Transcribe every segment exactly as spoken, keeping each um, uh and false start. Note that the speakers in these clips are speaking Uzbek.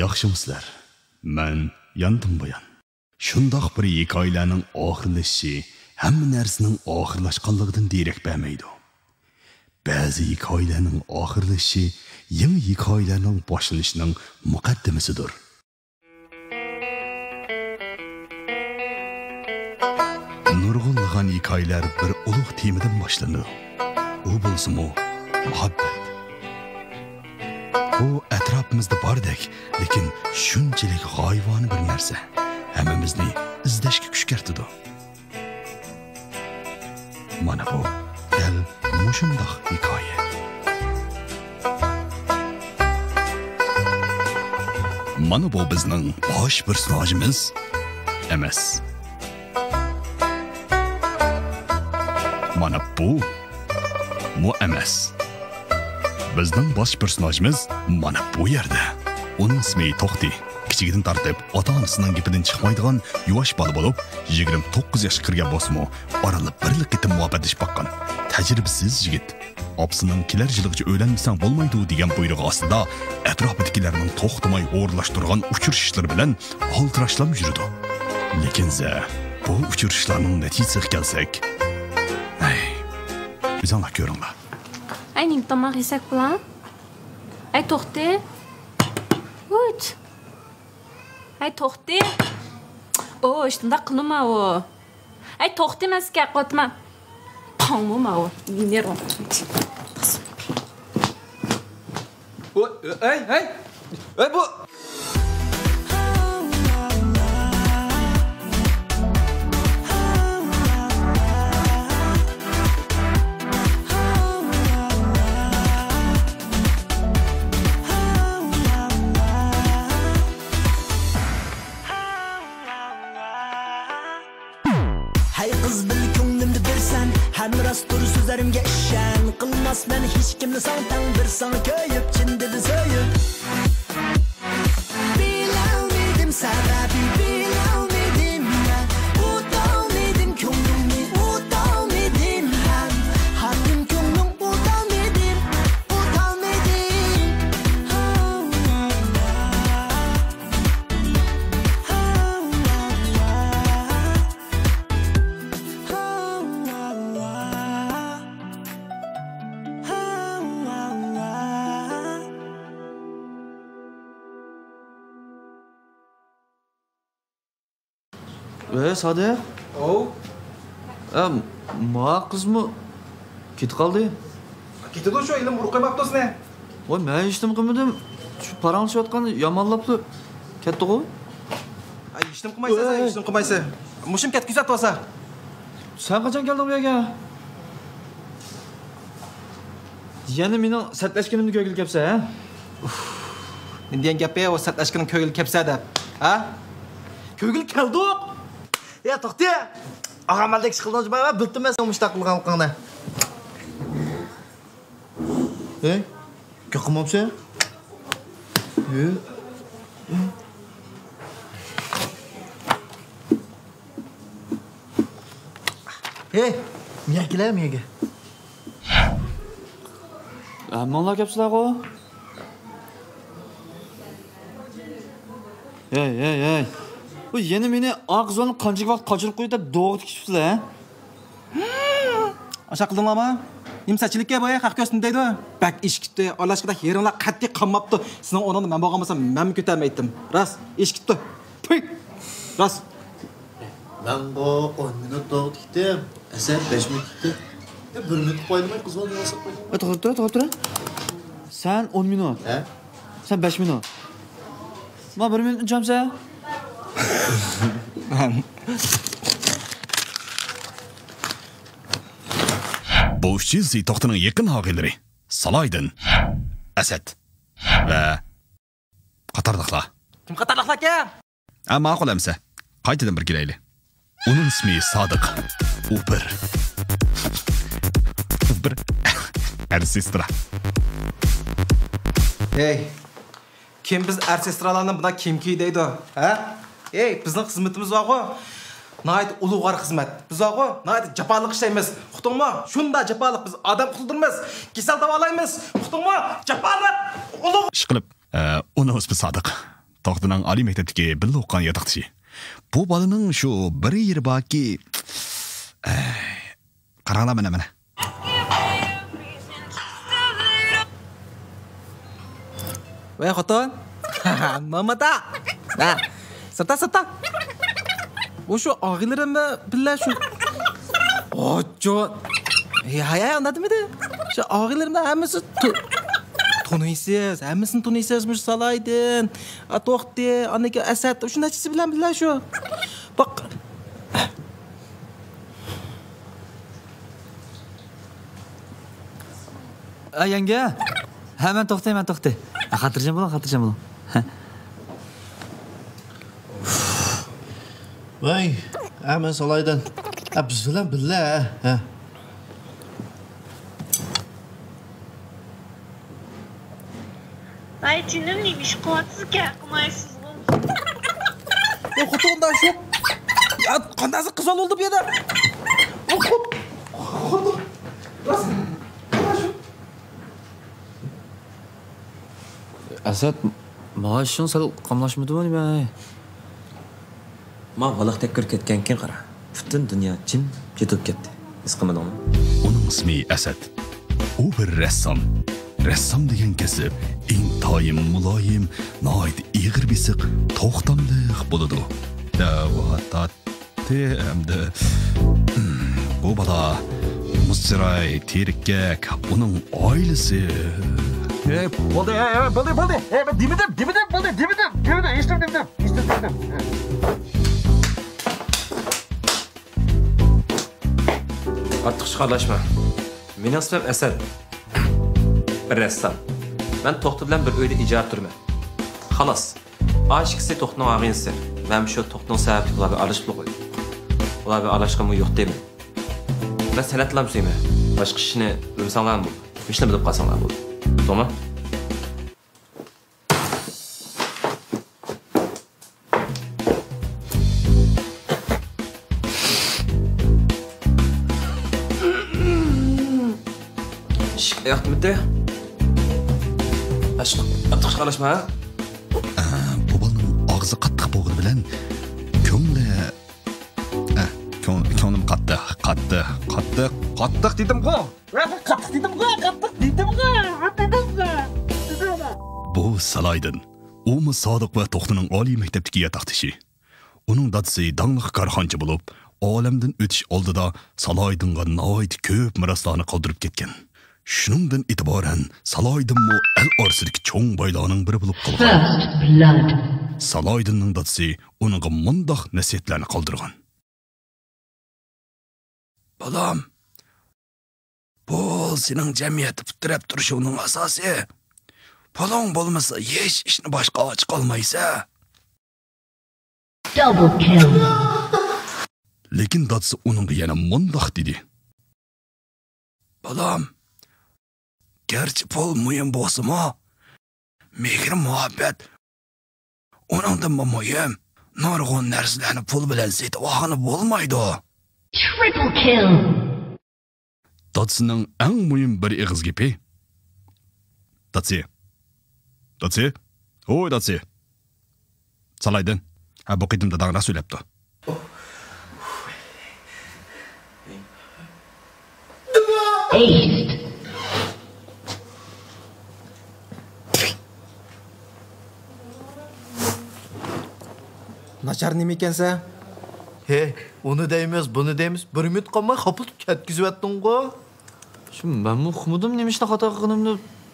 Yaxşımısızlar? Men yandım buyan. Şundaq bir hikoyalarning oxirlashishi hamma narsaning oxirlashganligidan derak bermaydi. Ba'zi hikoyalarning oxirlashishi yangi hikoyalarning boshlanishining muqaddimasidir. Nurg'unlagan hikoyalar bir ulug' temadan boshlanadi. U bo'lsa-mu muhabbat. Bu atrofimizda bordek, lekin shunchalik g'oyibona bir narsa. Hammamizni izlashga kuch kiritadi. Mana bu dal mushundoq hikoya. Mana bu bizning bosh personajimiz emas. Mana bu mu emas. Bizning bosh personajimiz mana bu yerda. Uning ismi To'xti. Kichigidan tartib ota-onasining gapidan chiqmaydigan yuvosh bola bo'lib, yigirma to'qqiz yoshga kirgan bo'lsa-mu, oralab birlik qitim muhabbatlashib baqqan. Tajribasiz yigit. Opsining kelar yilgacha o'ylanmasang bo'lmaydi degan buyrug'i ostida atrofidagilarning to'xtamay o'rlashtirgan uchirishlar bilan oltirashlam yurdi. Lekin za bu uchirishlarning natijasiga kelsak, ay, o'zinglar ko'ringlar. Ay, nim tomoq yesak bilan? Ay, To'xti. Uch. Ay, To'xti. O, shunda qilma o. Ay, To'xti emasga qotma. Qonma o. Nerv. O, ay, ay. Ay bu. Rastur sözlerimge işen Kılmaz ben hiç kimle santan bir sana köyüp Çin dedi söyüp Bilmedim sebebi bilmedim ben Utanmedim könlümü utanmedim ben Hakim könlüm utanmedim utanmedim Ve Sade? O? E, ma kız mı? Kit kaldı. Ketedi şu elim vurup koymaptınız ne? Oy, ben iştim kılmadım. Şu paranı şatkan yamallaptı. Ketdi o? Ay, iştim kılmaysa, iştim kılmaysa. Muşum ket güzat olsa. Sen kaçan geldin bu yerge? Yani benim sertleşkenimni kögül kepse, ha? Ne diyen gepe o sertleşkenin kögül kepse de. Ha? Kögül keldik. Ya To'xti, ağamaldek sıkıldınız bana, bildim ben sen müştak kılgan kılgana. Hey, kökümüm sen? Hey. Hey, miyakile miyake? Ammanlar kepsiler o? Hey, hey, hey. Bu yeni meni ağzını kancık vaqt kaçırıp koyup da doğru tikişipsizler, ha? Aşağı kıldın ama. Nimsachilikka boya haq ko'rsatdaydi. Bak eshikni olashqida yeringlar qattiq qanmapti. Sizning o'rningda men bo'lganmasam men ko'tarmaydim. Ras, eshikni. Puy. Ras. Ben bu on minut doğru gittim. Eser beş minut gitti. Ya bir minut koyulmay kız onu yasak koydum. E, to'xtab tur, to'xtab tur. Sen on minut. He? Sen besh minut. Ma bir minut unchamsa? Bu Chelsea To'xtining yaqin og'aylari Saloydin, Asad va qatorliqlar. Kim qatorliqlar aka? Ha, ma'qul amsa. Qaytadan bir kelayli. Uning ismi Sodiq. U bir bir arsistra. Hey. Kim biz arsistralarni buna kim ki deydi? Ha? Hey, bizning xizmatimiz var-ku. Nayt ulug'ar xizmat. Biz var-ku, nayt japoliq ishlaymiz. Uqdingmi? Shunda japoliq biz odam qutuldirmiz. Kasal davolaymiz. Uqdingmi? Japoliq ulug' Ish qilib, uni ismi Sodiq. to'xtining oliy maktabdagi birga o'qigan yotoqchi. Bu bolaning shu bir yeri borki, qaranglar mana mana. Voy xotin. Mamata. Ha. Sata sata. Bu shu og'iylarimni billa shu. Ojo. Ey, hay hay anladımdı? Şu og'iylarimni hammasi tunuysiz, hammasini tunuysizmish Salaydin. A to'xti, anaka Asad, shu nachisi bilan billa shu. Bak. A yanga. Hemen to'xtay, men to'xtay. Xotirjam bo'ling, xotirjam bo'ling. Voy, aman Salaydin. A biz bilan billa, ha. Ay canım neymiş kulaksız kalkmaysız olmuş. Ya xotindan shu. Ya qandasi qizol oldu bu yerda. Xotin. Xotin. Asad, maaşın sal qamlashmadi mı ben? Ma valoqdek kirib ketgan keyin qara. Butun dunyo jim ketib ketdi. His qilmadingmi? Uning ismi Asad. U bir rassom. Rassom degan kasb intoyim muloyim, noit ig'ir bisiq, to'xtamliq bo'ladi. Da'vatati hamda bu bola Musray Terkak uning oilasi. Ey, bo'ldi, ey, bo'ldi, bo'ldi. Ey, men dimidim, dimidim, bo'ldi, dimidim, dimidim, eshitdim, dimidim, eshitdim. Ortiq chiqarlashma. Mening ismim Asad. Bir rassom. Men to'xti bilan bir uyda ijara turman. Xolos. Oshikisi to'xtining og'insi. Men shu to'xtining sababli ularga alishib qo'ydim. Ularga alishqim yo'q deyman. Men sanatlam suyman. Boshqa ishni bilsanglar bu. Ishni bilib qolsanglar bu. To'g'rimi? Yaxtımdı. Aşk, atıq çıxarlaşma. Bu bolaning og'zi qattiq bo'lgani bilan ko'ngli ko'nglim qattiq, qattiq, qattiq, qattiq dedim-ku. Qattiq dedim-ku, qattiq dedim-ku, dedim-ku. Bu Salaydin. U Sodiq va To'xtining oliy maktabdagi yotoqtishi. Uning dadasi dangliq korxonchi bo'lib, olamdan o'tish oldida Salaydinga noit ko'p miroslarni qoldirib ketgan. Shuningdan e'tiboran Salaydinmi el orasidagi cho'ng boylarning biri bo'lib qolgan. Salaydinning dadasi uningga mundoq nasihatlarni qoldirgan. Balam, bu sening jamiyatda putirab turishingning asosi. Puling bo'lmasa hech ishni boshqa och qolmaysa. Double kill. Lekin dadasi uningga yana mundoq dedi. Balam, gerçi pul mühim bo'lsa-mu, mehr muhabbet uningdan muhim. Nurg'un narsalarni pul bilan setib olgani bo'lmaydi. Triple kill. Dadasining eng muhim bir ig'iz gapi. Dadasi. Dadasi? Oy dadasi. Salaydin. Ha bu qitimda dag'ra so'ylabdi. Ace. Nachar nima ekansa? He, onu deymiz, bunu deymiz. Bir ümit qolmay qopilib ketkizyapding-ku. Shu men muxmudim nemishni xato qilganimni.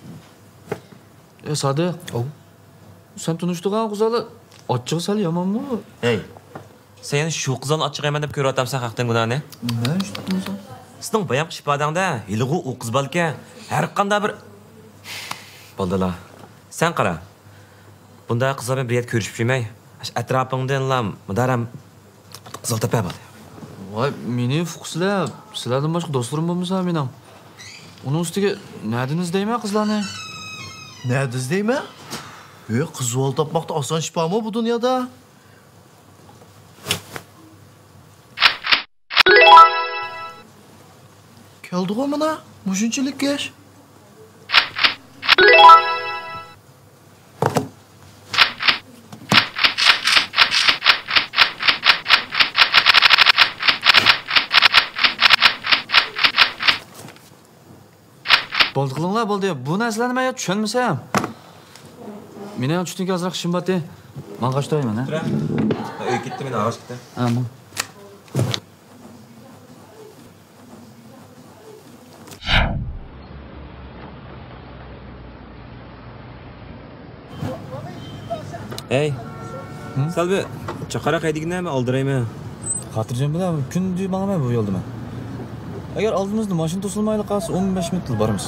E, Sodiq. O. Sen tunishdigan qizali ochiq sal yomonmi? Hey. Sen shu qizon ochiq eman deb ko'ratamsan haqdan gunohni. Nima eshitdimsan? Sizning bayon ifodangda yilg'u u qiz balki har qanday bir bo'ldilar. Sen qara. Bunday qizlar bilan bir yerda ko'rishib yurmay, atrofingdan lam mudaram qizil tepa bor. Voy, meni fuqsizlar, sizlardan boshqa do'stlarim bo'lmasa mening. Uning ustiga nadin izlayman qizlarni. Nerede izleyme? He, kız ol tapmakta asan şifa mı bu dünyada? Geldi o mana, muşunçilik geç. Bo'ldi qilinglar, bo'ldi. Bu narsalarni men tushunmasam. Meni ham tushunga ozroq ishim bor-da. Men qashtoyman, ha? Uy ketdi, meni og'ash ketdi. Ha, men. Ey. Salbi, chaqara qaydiginami oldiraymi? Xotirjam bilan kunduz manaman bu yo'lda men. Agar oldimizda mashina to'silmayli qolsa o'n besh minut boramiz.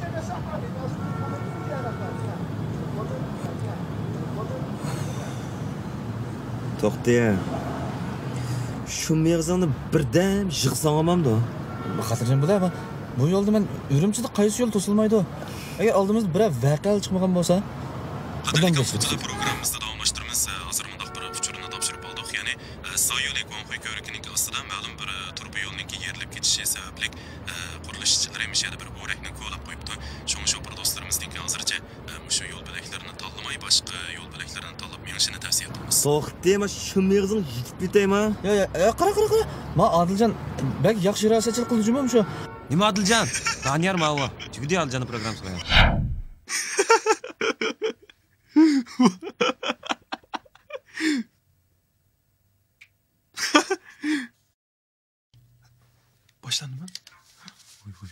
To'xta. Shu mevzuni birdan yig'sam olmamdi. Xotirjam bilan bu yo'lda men Urumchida qaysi yo'l to'silmaydi? Agar oldimizda biror voqea chiqmagan bo'lsa, qadam bosib programmamizda davomlashtiramiz. Hozir bundoq bir uchurini topshirib oldik, ya'ni Soyol Ekvanxoy ko'rikining ostida ma'lum bir turba yo'lniki yerilib ketishi sababli qurilishchilar emishadi bir o'rakni ko'lab qo'yibdi. Shunga shu bir do'stlarimizning hozircha shu yo'l bo'laklarini tanlamay boshqa yo'l bo'laklarini tanlab menishini tavsiya etamiz. To'xta, men shu mevzuni yutib bitaymi? Yo, yo, qara, qara, qara. Men Odiljon bak yaxshi riyosatchilik qiluvchimam shu. Nima Odiljon? Daniyar ma'vo. Jigdi Odiljonning programmasi qo'ygan. Boshlandimi? Voy voy.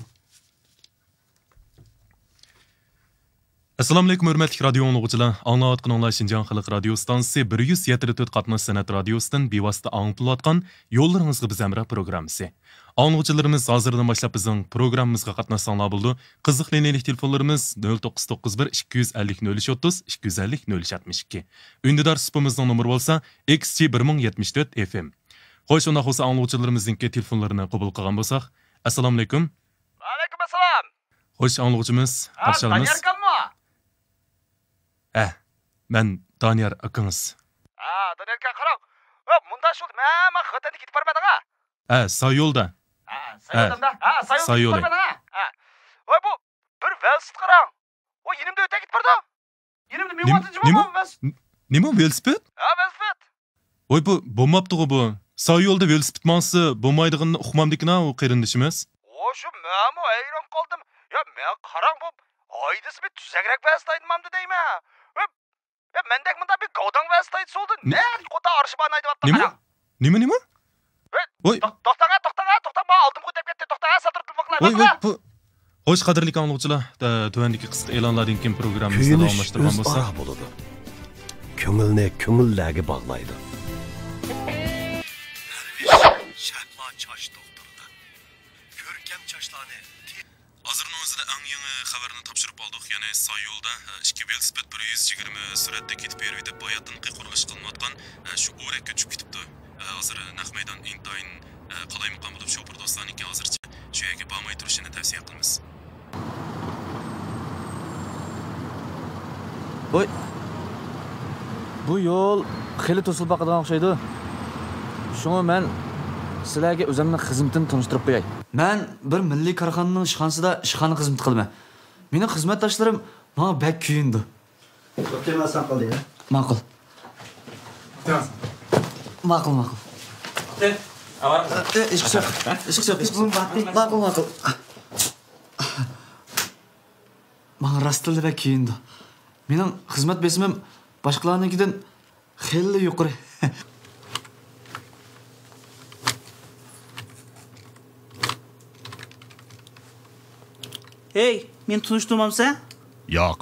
Assalomu alaykum hurmatli radio o'quvchilar. Anglayotganinglar Shinjon xalq radio stansiyasi bir yuz yetmish to'rt qatnoq san'at radiosidan bevosita anglatayotgan yo'llaringizga biz amra programmasi. Anglovchilarimiz hozirdan boshlab bizning programmamizga qatnashsanglar bo'ldi. Qiziq liniyalik telefonlarimiz nol to'qqiz to'qqiz bir ikki yuz ellik nol uch o'ttiz ikki yuz ellik nol uch yetmish ikki. Undidor supimizning nomeri bo'lsa X G bir ming yetmish to'rt F M. Xo'sh, unda bo'lsa anglovchilarimizning telefonlarini qabul qilgan bo'lsak, assalomu alaykum. Va alaykum assalom. Xo'sh, anglovchimiz, qarshi olamiz. Daniyar kammi? Ha, men Daniyar akangiz. Ha, Daniyar aka qarang. Hop, bunda shu men men xotanda ketib bormading-a? Ha, Soyolda. Ha, Soyolda. Ha, Soyolda ketib bormading-a? Ha. Voy bu bir velosiped qarang. O yenimda o'tib ketib bordi. Yenimda men o'tib bo'lmamas. Nima velosiped? Ha, velosiped. Voy bu bo'lmabdi-ku bu. Soyolda velosiped mansi bo'lmaydiganini uqmamdikna u qarindishimiz. O shu men hayron qoldim. Ya men qarang bu oydisi bir tuzakrak velosipedmamdi deyman. Ya mendek bunda bir govdang velosiped soldi. Ne? Qota arshibani aytyapti qarang. Nima nima? Voy, to'xtaga, to'xtaga, to'xtang, men oldim ko'tarib ketdi. To'xtaga, satirib qilmoqlar. Voy, voy, bu Xo'sh, qadrli anglovchilar, tuvandagi qisqa e'lonlardan keyin programmamizni davomlashtirgan bo'lsak, bo'ladi. Ko'ngilni ko'ngillarga bog'laydi. Shatma choch doktorda. Ko'rkam chochlarni hozirning o'zida eng yangi xabarni topshirib oldik. Ya'ni Soyolda ikki velosiped bir yuz yigirma sur'atda ketib berib deb boyatdan qurilish qilinayotgan shu o'rakka tushib ketibdi. Hozir naq maydon intayin qalaymiqan bo'lib shopir do'stlarniki hozircha shu yerga bormay turishini tavsiya qilamiz. Voy. Bu yo'l xili to'silib baqadigan o'xshaydi. Shunga men sizlarga o'zimning xizmatini tanishtirib qo'yay. Men bir milliy korxonaning ishxonasida ishxona xizmat qilaman. Mening xizmatdoshlarim menga bak kuyindi. To'xtamasam qoldi ya. Ma'qul. Ma'qul, ma'qul. Sen, avar. Ish qilib, ish qilib, ma'qul, ma'qul. Menga rostla bak kuyindi. Mening xizmat besimim boshqalarnikidan xilli yuqori. Hey, men tunishtirmamsa? Yo'q.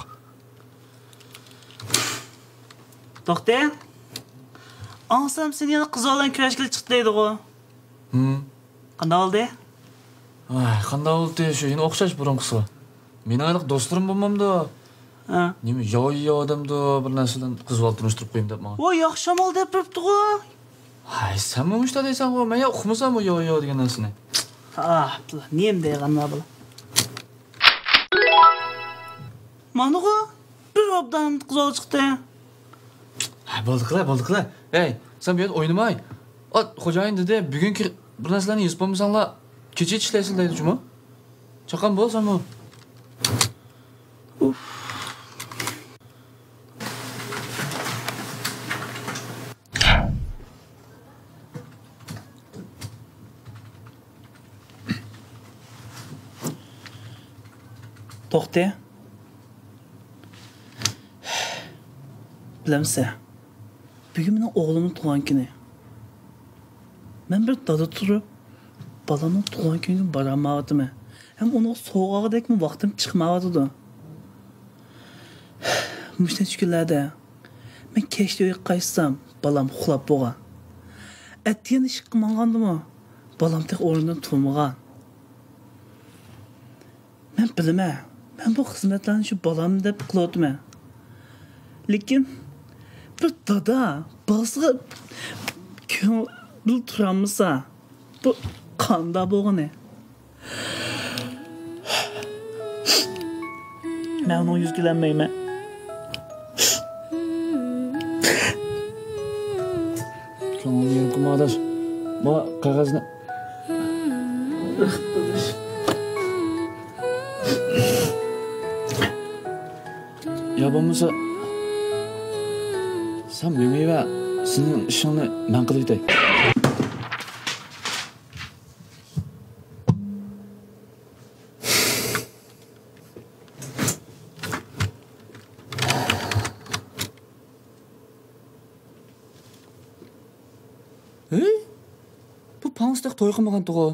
To'xta. Ansam sen yana qiz bilan kurashga chiqdi deydi-ku. Hm. Qanday oldi? Ay, qanday oldi shu, yana o'xshash burunqisi. Mening aniq do'stlarim bo'lmamda. Ha. Nima yo'y odamda bir narsadan qiz bilan tunishtirib qo'yim deb men. Voy, yaxshi shamol deb turibdi-ku. Hay, sen nima ishda deysan-ku? Men ya uqmasam bu yo'y degan narsani. Ah, nima deyganman bu? Mana-ku, bir obdan qiz olib chiqdi. Ha, bo'ldi qila, bo'ldi qila. Ey, sen bu yerda o'ynamay. Ot, xo'jayin dedi, bugungi bir narsalarni yozib bo'lmasanglar, kecha ishlaysiz deydi juma. Chaqan bo'lsanmi? Uf. To'xta. Bilamsan, bugun mening o'g'limning tug'an kuni. Men bir dada turib, balamning tug'an kuniga borolmayapman. Hem onu soğuğadakmi vaqtim chiqmayapti. Mushta kunlarda men kechda uyga qaytsam, balam uxlab bo'lgan. Atgan ish qilmagandimi? Balam tek o'rnidan turmagan. Men bilaman, men bu xizmatlarni shu balam deb qilyapman. Lekin bir dada balasiga ko'ngil turamasa, bu qanda bo'lgani. Men onu yüzgülenmeyme. Kanal yarım adaş. Bu kağızını. Ya bulmasa sen mümkün ve senin işini ben kılıydın. Pangstaq to'y qilmagan tug'o.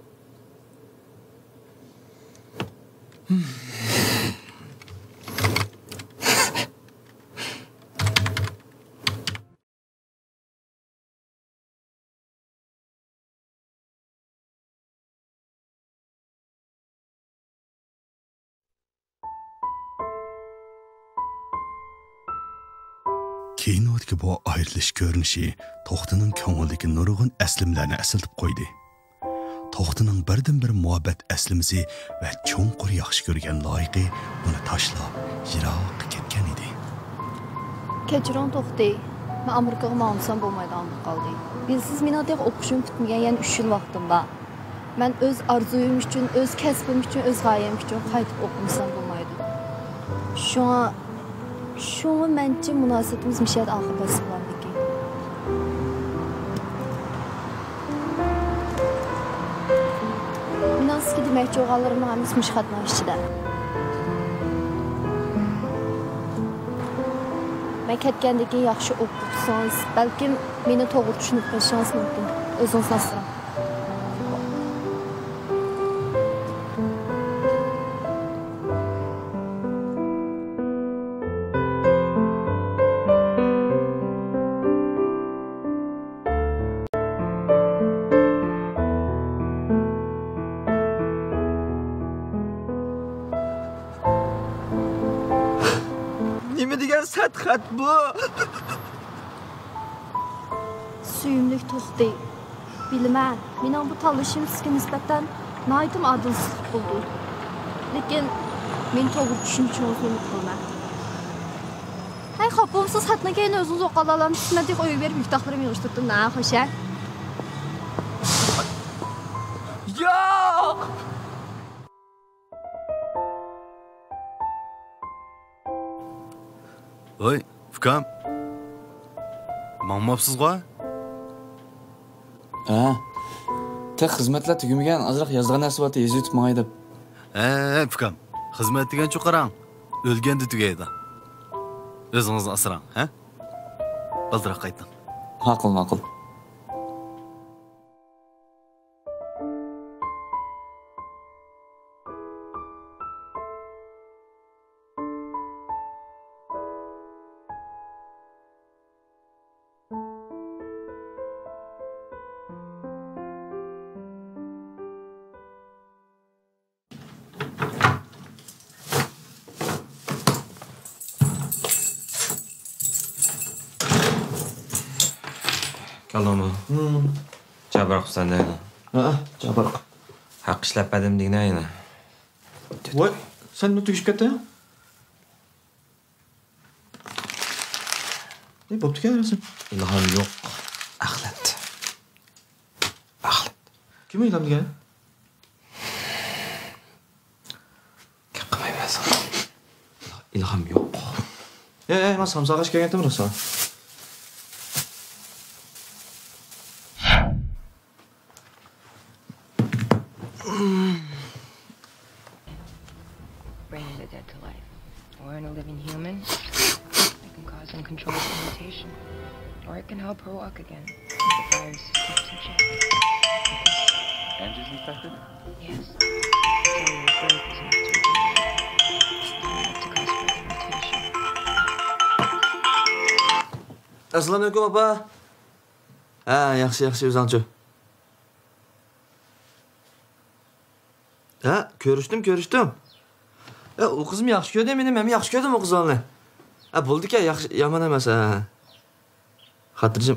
Kinodagi bu ayrilish ko'rinishi To'xtining ko'ngildagi nurg'un aslimlarni asildib qo'ydi. To'xtining birdan bir muhabbat aslimisi va cho'nqur yaxshi ko'rgan loyiqi uni tashlab yiroqqa ketgan edi. Kechiring To'xti, men Amerikaga bormasam bo'lmaydi qoldi. Bilsiz menadek o'qishim bitmagan, yana uch yil vaqtim bor. Men o'z orzuyim uchun, o'z kasbim uchun, o'z g'oyam uchun qaytib o'qimasam bo'lmaydi. Shunga Şunu bence münasebetimiz müşahede akıbası bulandı ki. Nasıl ki demekçi oğallarımın hamiz müşahedna işçide. Ben ketgendeki yaxşı okursanız, belki beni doğru düşünüp başınız mümkün. Özünüz nasıl? Xat bu. Suyumlik To'xti. Bilmem, mening bu tanlashim sizga nisbatan naytim adilsiz bo'ldi. Lekin men to'g'ri tushuncha umid qilman. Hay xopimsiz xatni keyin o'zingiz o'qalalarni sizmadek o'yib berib yuktaxlarim yig'ishtirdim, na xo'sha. Yo'q. Oy, Fukam. Mangmabsizg'a? Ha. Tek xizmatlar tugamagan, azroq yozgan narsa bor, yozib o'tib mangay deb. Ha, Fukam. Xizmat degan-chu qarang. O'lganda tugaydi. O'zingizni asrang, ha? Baldiroq qayting. Ma'qul, ma'qul. Kalomı. Hmm. Jabroq sendeydi. Ha, jabroq. Haq ishlapadim degna yana. Voy, sen nima tugishib ketding? Ne bo'pti ekansan? İlhom yo'q. Axlat. Axlat. Kim ilhom degan? Gap qilmaysan. İlhom yo'q. E, e, men samsag'ash kelgandim rosa. in a living human. It can cause uncontrolled mutation, or it can help her walk again. The virus keeps in check. Andrew's infected? Yes. Cellular growth is enough to to cause further mutation. Assalomu alaykum opa. Ha, yaxshi, yaxshi o'zingchi. Ha, ko'rishdim, ko'rishdim. Ha, u qizim yaxshi ko'rdi, meni ham yaxshi ko'rdim u qizni. Ha, bo'ldi-ku, yaxshi, yomon emas, ha. Xotirjam.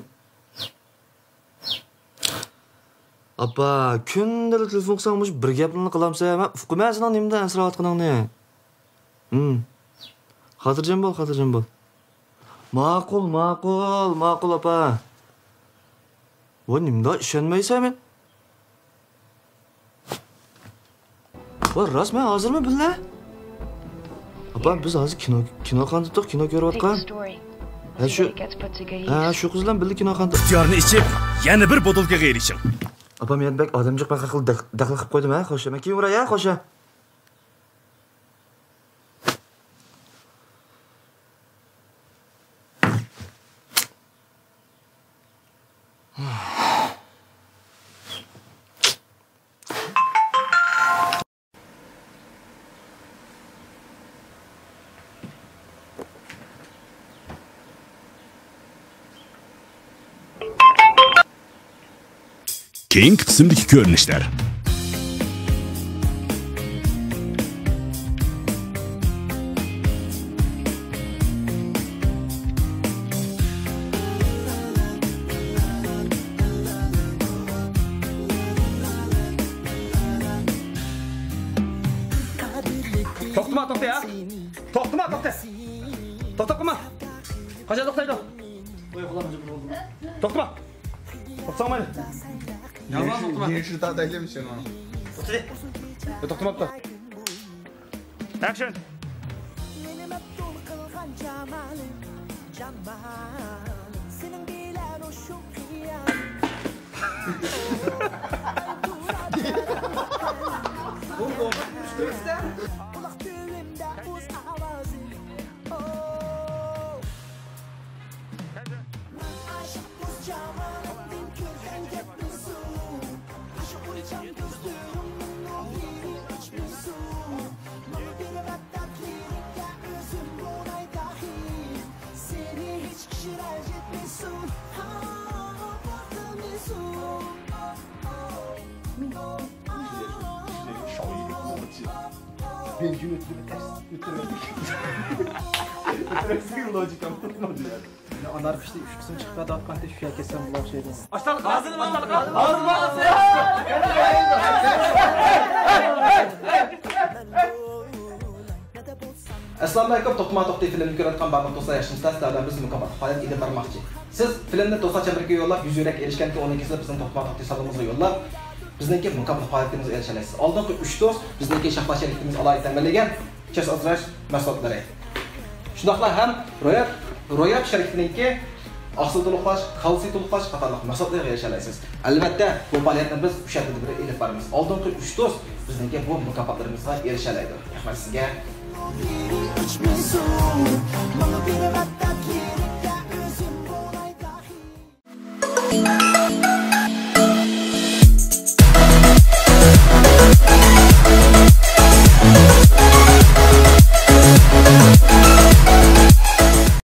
Opa, kundalik telefon qilsangmish bir gaplarni qilamsan, men uqmaysan nimdan asrayotganingni. Hmm. Xotirjam bo'l, xotirjam bo'l. Ma'qul, ma'qul, ma'qul opa. Voy, nimda ishonmaysanmi? Voy, rasman hozirmi billa? Opa, biz hozir kino kino qandiq, kino ko'rayotgan. Ha, shu. Ha, shu qiz bilan birga kino qandiq. Ixtiyorni ichib, yana bir botulkaga erishing. Opa, men bak odamjiq baqa qilib daxl qilib qo'ydim, ha, xo'sh. Men keyin uray, ha, xo'sh. Keng qismdagi ko'rinishlar. To'xtama, to'xta ya. To'xtama, to'xta. To'xtama. Qachon to'xtaydi? To'xtama. To'xtama. Yaman to'xtama. Yeni daha daylamışsın onu. To'xta. To'xtamapti. Action. Bir gün ötürü ters götürmedik. Götürmesin logikam tutmadı ya. Anarkışta üç kısım çıktı da atmakta şu herkesten bulan şeyden. Açtalık ağzını açtalık ağzını. Ağzını ağzını. Assalomu alaykum. To'qma to'xtay filmini ko'rayotgan barcha do'stlar yaxshimisizlar? Sizlardan biz mukofot faoliyat ilib bormoqchi. Siz filmni Do'stlar chemberga yo'llab, yuz yurak erishganki o'n ikkisida bizning To'qma to'xtay salonimizga yo'llab, bizniki mukofot faoliyatimizga erishalaysiz. Oldingi uch do'st bizniki shaxmatchiligimiz alohida ta'minlagan chas asrash mahsulotlari. Shundoqla ham ro'yab, ro'yab shirkatniki oqsil to'liqlash, kalsiy to'liqlash qatorliq mahsulotlarga erishalaysiz. Albatta, bu faoliyatni biz o'sha yerda bir ilib boramiz. Oldingi uch do'st bizniki bu mukofotlarimizga erishalaydi. Rahmat sizga. Bana bir vatta kirikte özüm olay dahi.